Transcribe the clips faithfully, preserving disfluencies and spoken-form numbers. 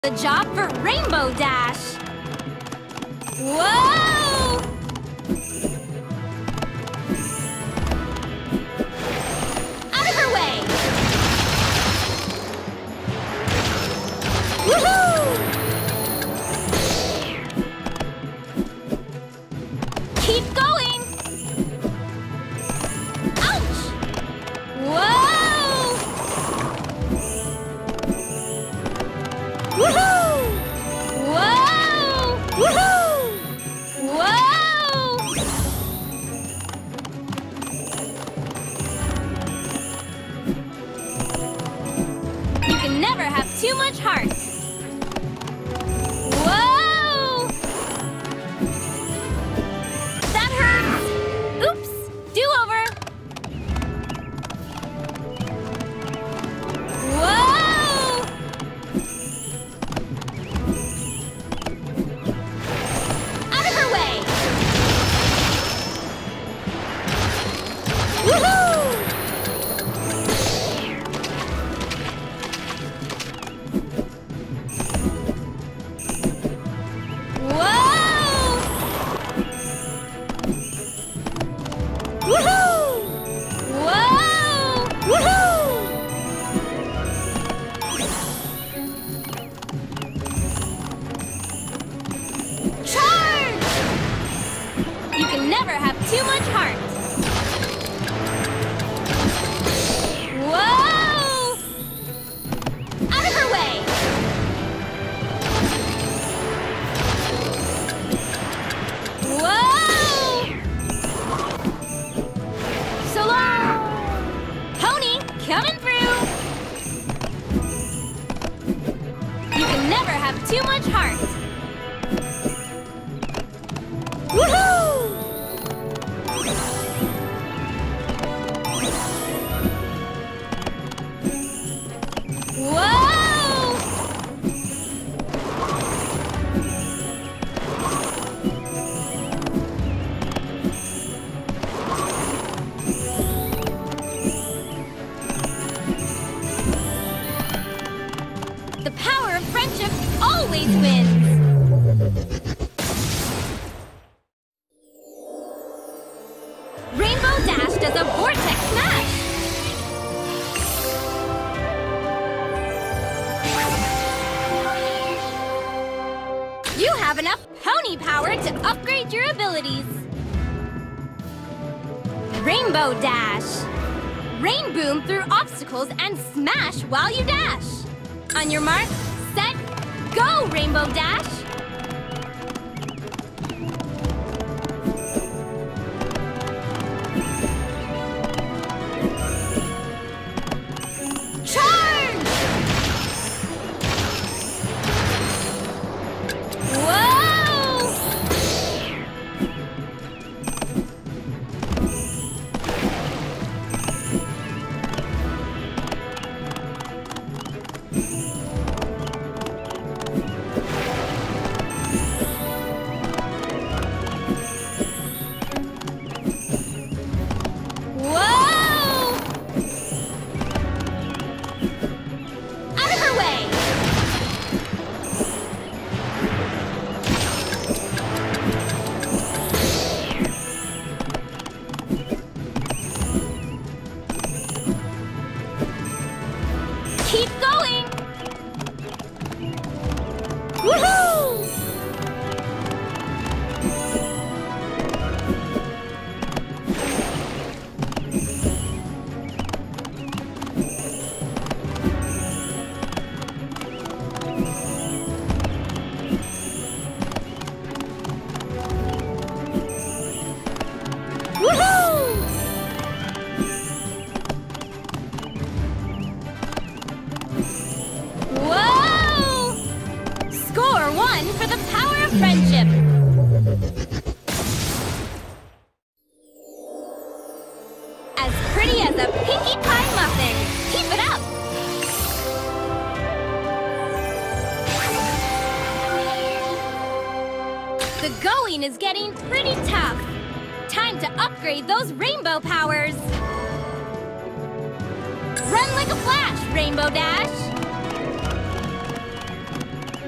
The job for Rainbow Dash! Whoa! Out of her way! Woohoo! Keep going! Ouch! Whoa! Woohoo! Whoa! Woohoo! Whoa! You can never have too much heart. Whoa! That hurts! Oops! Do-over! Whoa! Out of her way! Woohoo! Whoa! Woohoo! Whoa! Woohoo! Charge! You can never have too much heart. Whoa! Out of her way! Whoa! So long! Pony, coming through! You can never have too much heart. Woohoo! Whoa! The power of friendship always wins! Rainbow Dash does a vortex smash! You have enough pony power to upgrade your abilities! Rainbow Dash! Rain boom through obstacles and smash while you dash! On your mark, set, go, Rainbow Dash! Charge! Whoa! Whoa! Out of her way! Keep going! Woohoo! Woohoo! Whoa! Score one for the power of friendship! As pretty as a pinkie pie muffin! Keep it up! The going is getting pretty tough. Time to upgrade those rainbow powers! Run like a flash, Rainbow Dash!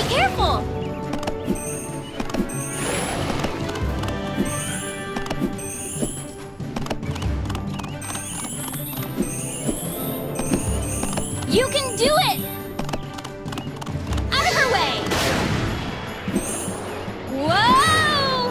careful! You can do it! Out of her way! Whoa!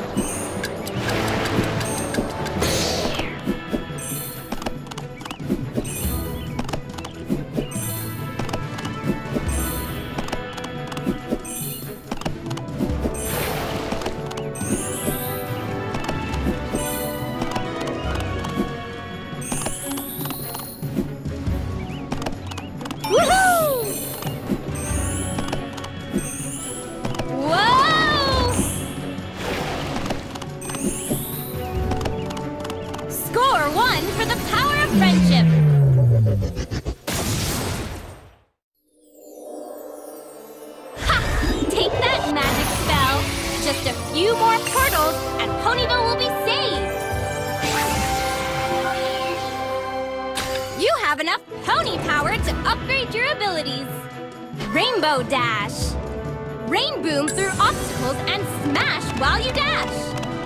Just a few more portals and Ponyville will be saved! You have enough pony power to upgrade your abilities! Rainbow Dash! Rain boom through obstacles and smash while you dash!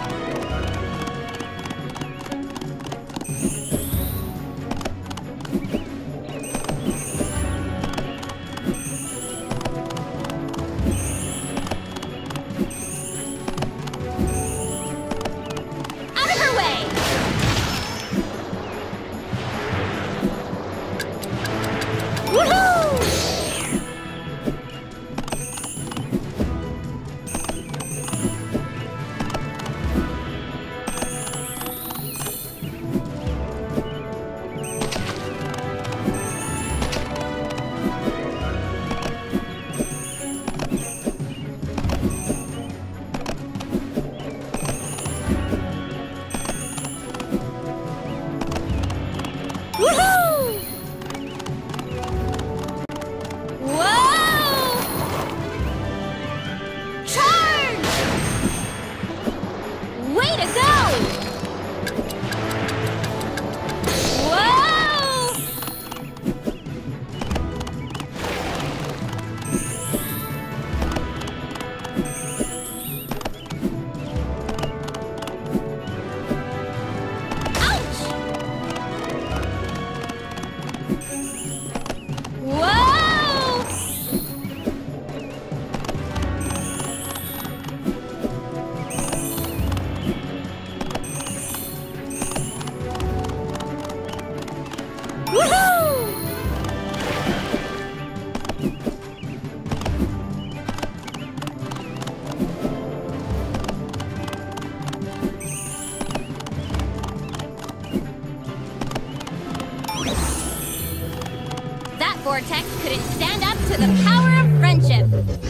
Vortex couldn't stand up to the power of friendship.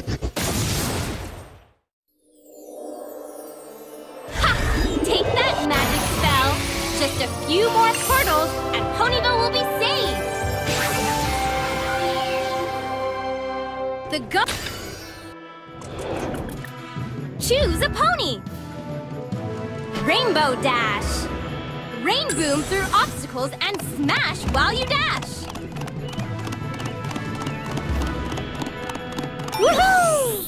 Ha! Take that, magic spell! Just a few more portals and Ponyville will be saved! The go- Choose a pony! Rainbow Dash! Rain boom through obstacles and smash while you dash! Woohoo!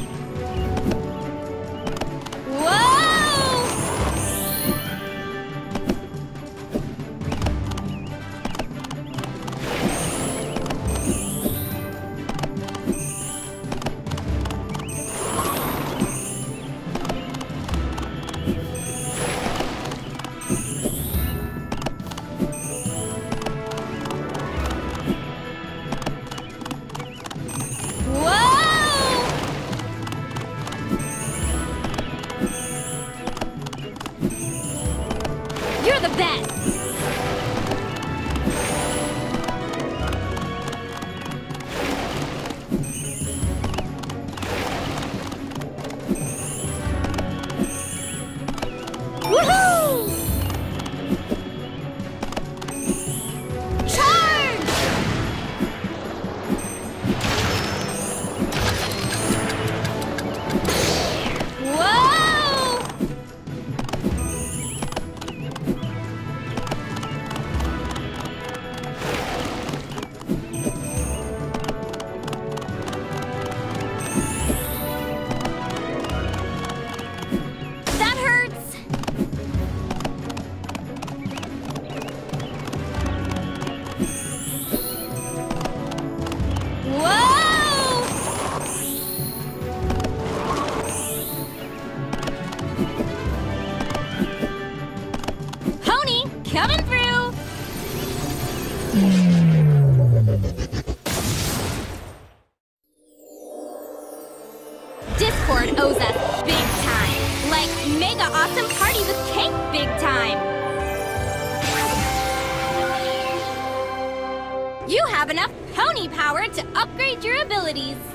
Whoa! coming through! Discord owes us big time, like mega awesome party with cake big time! You have enough pony power to upgrade your abilities!